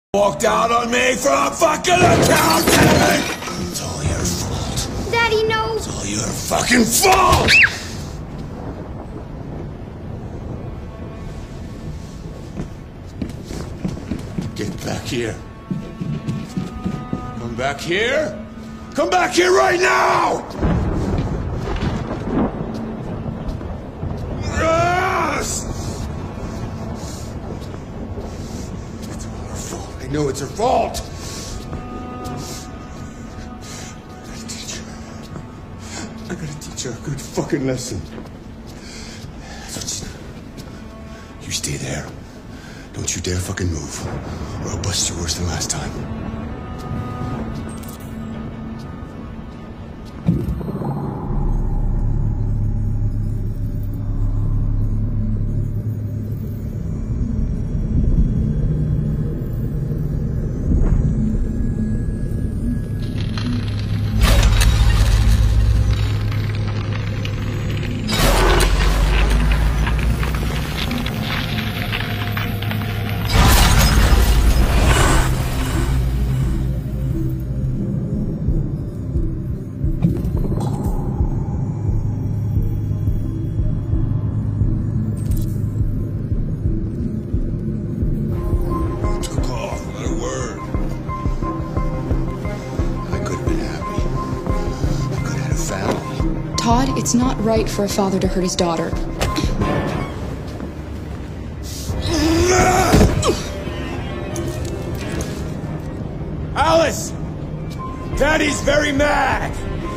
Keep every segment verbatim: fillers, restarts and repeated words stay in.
Walked out on me for a fucking accountant! It's all your fault. Daddy, no! It's all your fucking fault! Get back here. Come back here. Come back here right now! Yes! It's all her fault. I know it's her fault. I gotta teach her. I gotta teach her a good fucking lesson. That's what she's... You stay there. Don't you dare fucking move, or I'll bust you worse than last time. Todd, it's not right for a father to hurt his daughter. Alice! Daddy's very mad!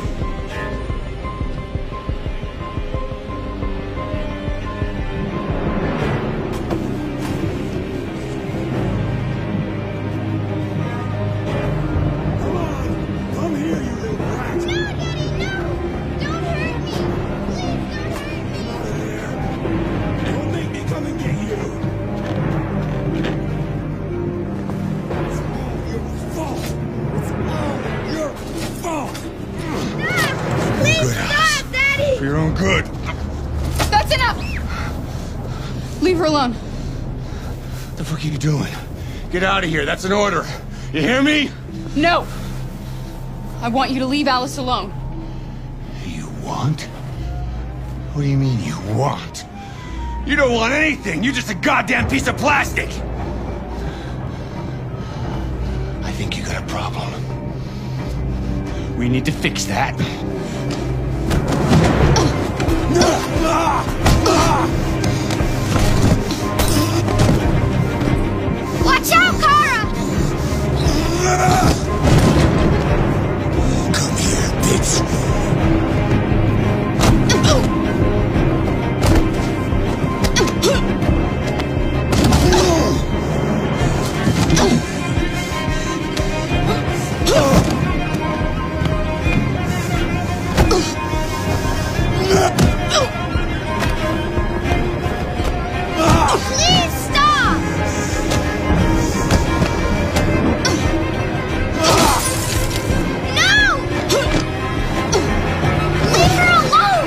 Come on! Come here, you little brat! No, Daddy, no! Don't hurt me! Please don't hurt me! Come out of there! Don't make me come and get you! It's all your fault! It's all your fault! Stop! Please Good, stop, Alice. Daddy! For your own good! That's enough! Leave her alone. What the fuck are you doing? Get out of here, that's an order! You hear me? No! I want you to leave Alice alone. You want? What do you mean you want? You don't want anything! You're just a goddamn piece of plastic! I think you got a problem. We need to fix that. Watch out, Kara! Come here, bitch! Please stop! No! Leave her alone!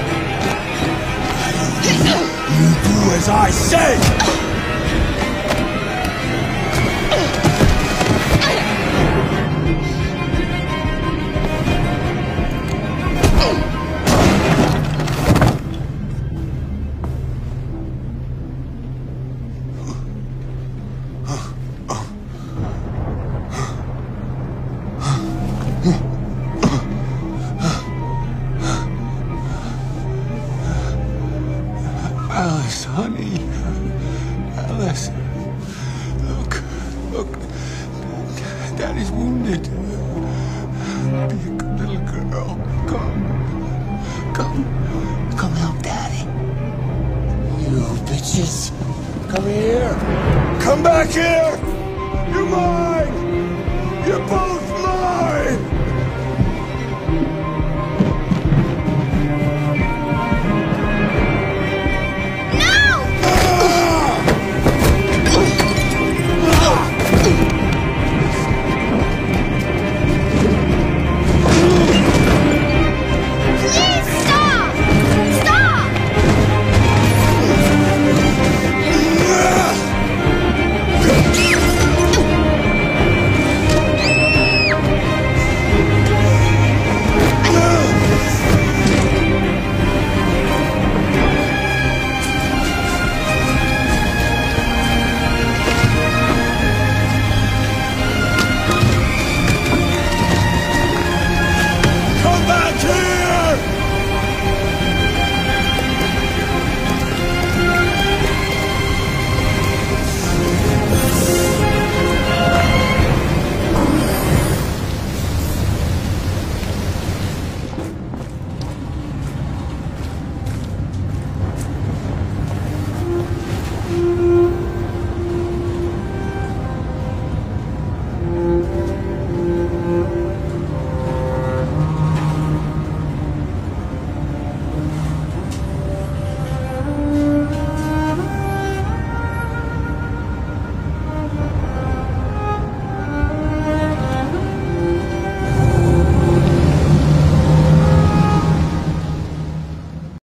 You do as I say! Alice, honey. Alice. Look. Look. Daddy's wounded. Be a good little girl. Come. Come. Come help Daddy. You bitches. Come here. Come back here. You're mine.